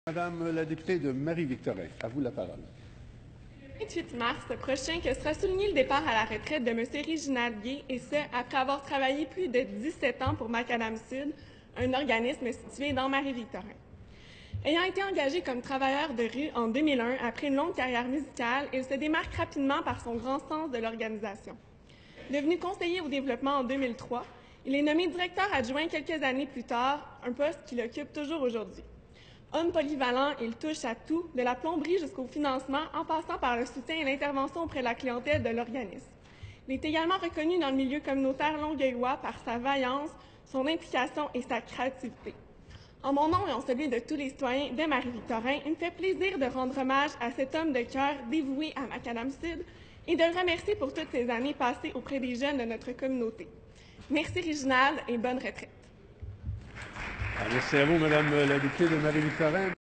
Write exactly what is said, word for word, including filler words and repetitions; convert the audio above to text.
Madame la députée de Marie-Victorin, à vous la parole. Le vingt-huit mars prochain que sera souligné le départ à la retraite de M. Réginald Gay, et ce, après avoir travaillé plus de dix-sept ans pour Macadam Sud, un organisme situé dans Marie-Victorin. Ayant été engagé comme travailleur de rue en deux mille un, après une longue carrière musicale, il se démarque rapidement par son grand sens de l'organisation. Devenu conseiller au développement en deux mille trois, il est nommé directeur adjoint quelques années plus tard, un poste qu'il occupe toujours aujourd'hui. Homme polyvalent, il touche à tout, de la plomberie jusqu'au financement, en passant par le soutien et l'intervention auprès de la clientèle de l'organisme. Il est également reconnu dans le milieu communautaire longueuillois par sa vaillance, son implication et sa créativité. En mon nom et en celui de tous les citoyens de Marie-Victorin, il me fait plaisir de rendre hommage à cet homme de cœur dévoué à Macadam Sud et de le remercier pour toutes ces années passées auprès des jeunes de notre communauté. Merci Réginald et bonne retraite. Merci à vous, Madame la députée de Marie-Victorin.